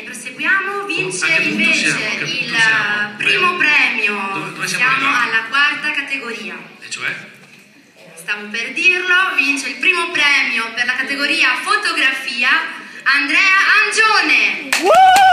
proseguiamo. Vince invece il primo premio. Dove siamo alla quarta categoria. E cioè? Stavo per dirlo, vince il primo premio per la categoria fotografia Andrea Angione.